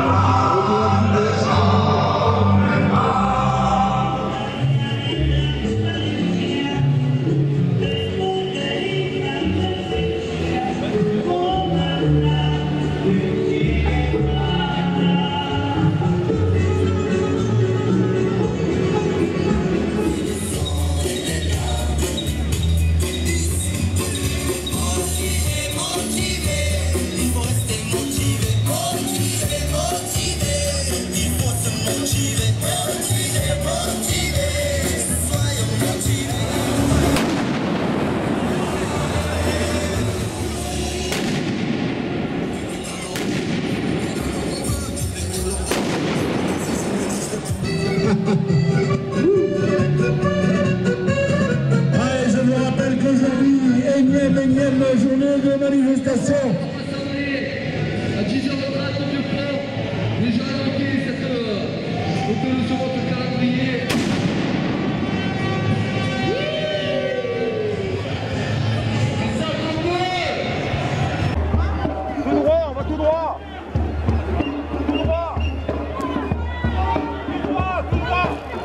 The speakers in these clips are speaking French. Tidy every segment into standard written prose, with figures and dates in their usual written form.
énième journée de manifestation. À 10h de matin, vieux frère, déjà évoqué cette hôtel sur votre calendrier. Tout droit, on va tout droit. Tout droit. Tout droit, tout droit.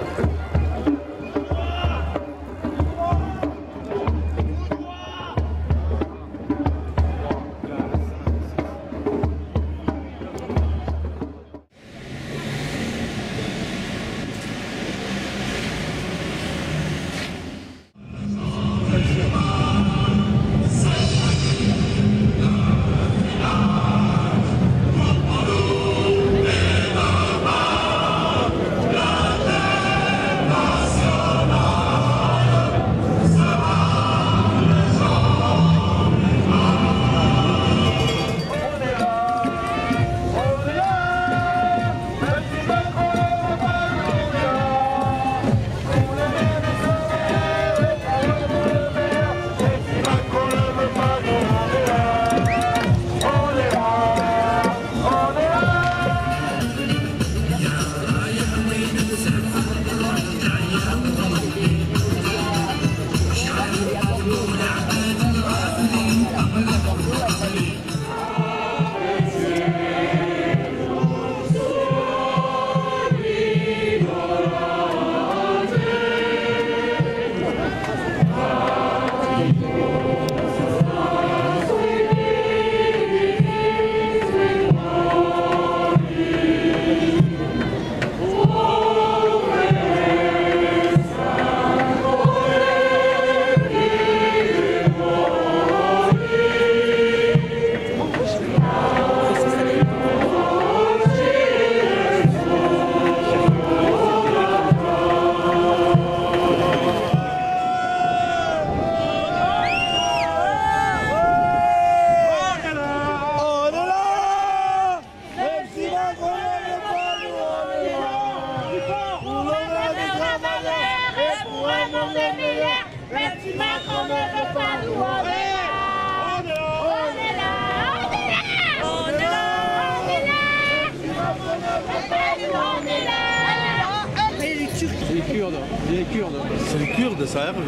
C'est les Kurdes, ça a Hervé.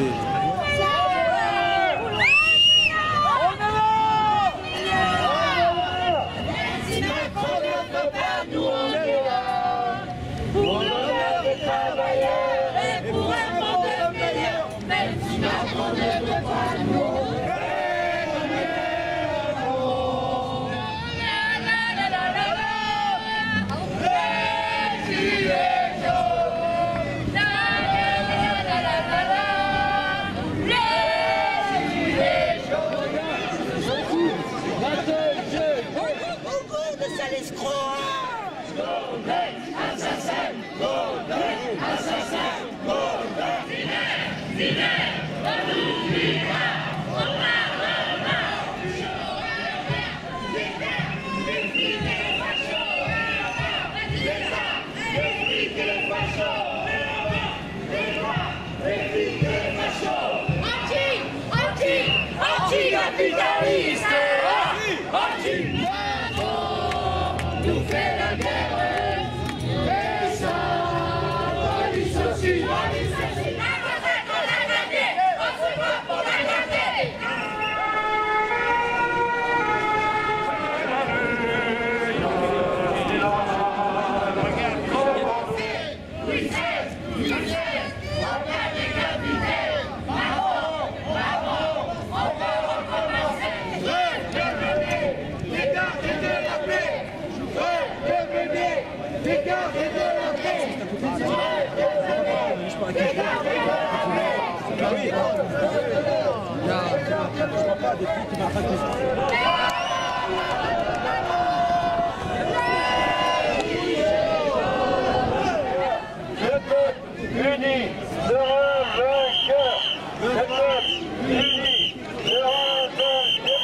Uni sera vainqueur. Le peuple uni sera vainqueur.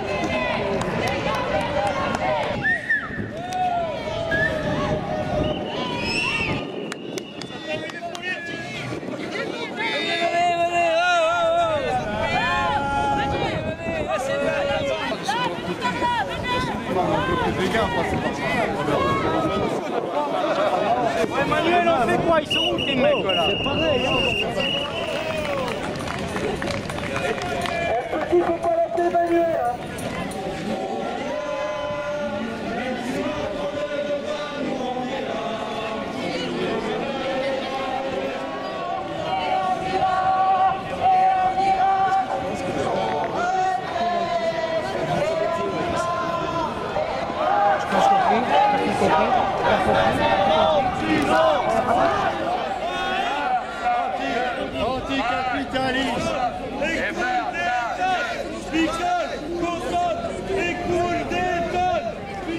Ouais, Manuel, on fait quoi? Ils sont où tes mecs là? C'est pareil, hein. Il faut pas lâcher Manuel, hein. Anticapitaliste. Picole, consonne, écoule, détonne.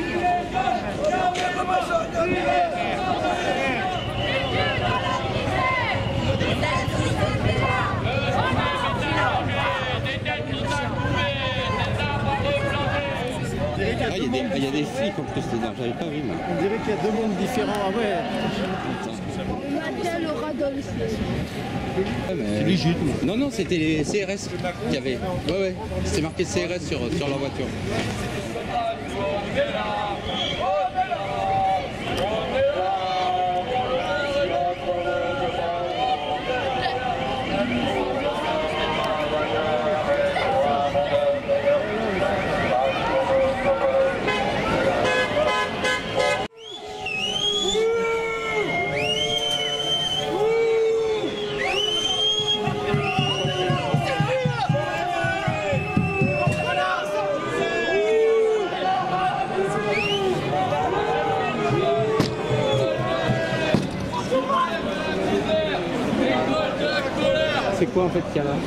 Il y a des flics en plus dedans, j'avais pas vu moi. On dirait qu'il y a deux mondes différents. Ah ouais. Mathilde aura dans le ciel. C'est légitime. Non, non, c'était les CRS qui avaient. Ouais, ouais. C'était marqué CRS sur leur voiture. C'est quoi en fait qu'il y a là?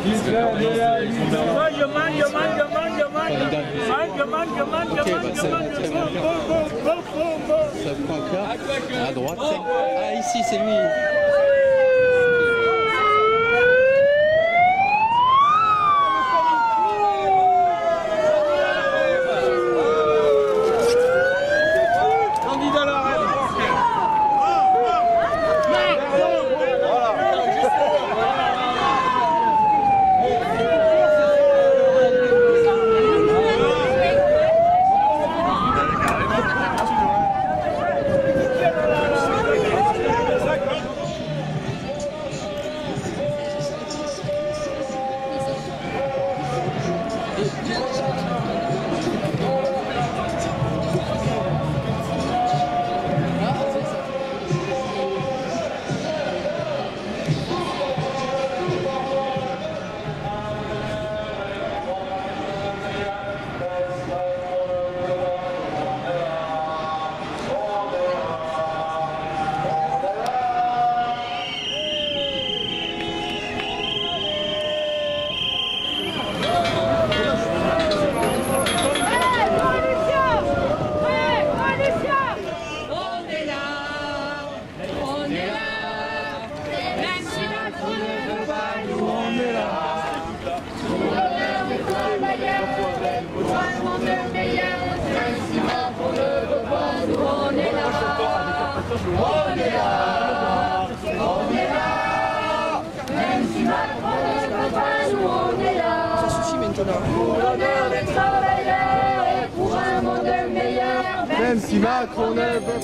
Ça prend encore à droite. Ah ici c'est lui. Même si Macron ne veut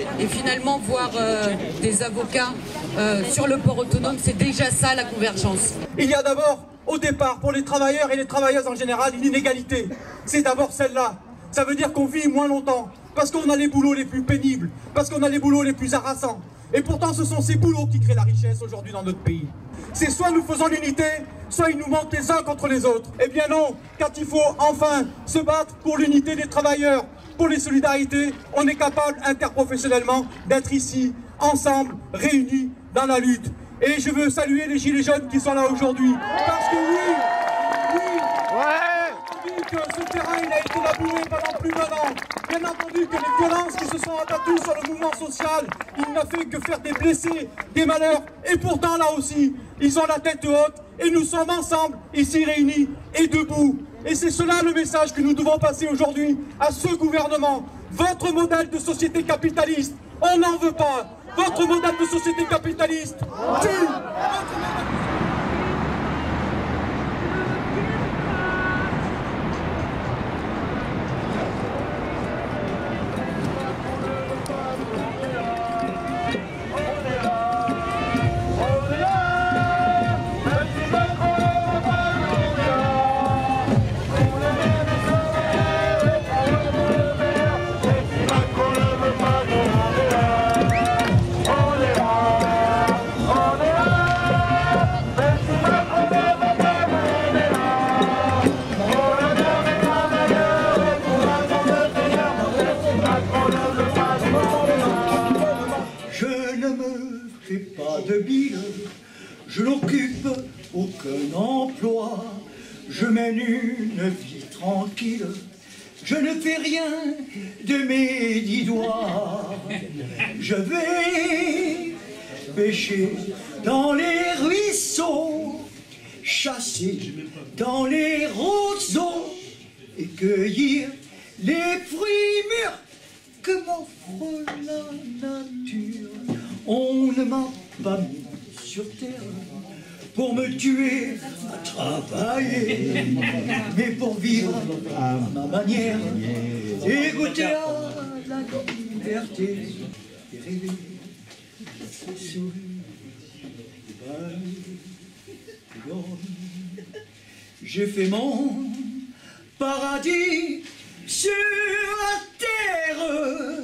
Et finalement, voir des avocats sur le port autonome, c'est déjà ça la convergence. Il y a d'abord, au départ, pour les travailleurs et les travailleuses en général, une inégalité. C'est d'abord celle-là. Ça veut dire qu'on vit moins longtemps, parce qu'on a les boulots les plus pénibles, parce qu'on a les boulots les plus harassants. Et pourtant, ce sont ces boulots qui créent la richesse aujourd'hui dans notre pays. C'est soit nous faisons l'unité, soit il nous manque les uns contre les autres. Eh bien non, quand il faut enfin se battre pour l'unité des travailleurs, pour les solidarités, on est capable interprofessionnellement d'être ici, ensemble, réunis dans la lutte. Et je veux saluer les Gilets jaunes qui sont là aujourd'hui. Parce que oui, que ce terrain il a été labouré pendant plus d'1 an. Bien entendu que les violences qui se sont abattues sur le mouvement social, il n'a fait que faire des blessés, des malheurs. Et pourtant là aussi, ils ont la tête haute et nous sommes ensemble, ici réunis et debout. Et c'est cela le message que nous devons passer aujourd'hui à ce gouvernement. Votre modèle de société capitaliste, on n'en veut pas. Votre modèle de société capitaliste tue. Je n'occupe aucun emploi, je mène une vie tranquille, je ne fais rien de mes 10 doigts. Je vais pêcher dans les ruisseaux, chasser dans les roseaux et cueillir les fruits mûrs que m'offre la nature. On ne m'a pas mis sur terre pour me tuer à travailler, mais pour vivre à ma manière et goûter à la liberté et rêver, sourire, et dormir. J'ai fait mon paradis sur la terre.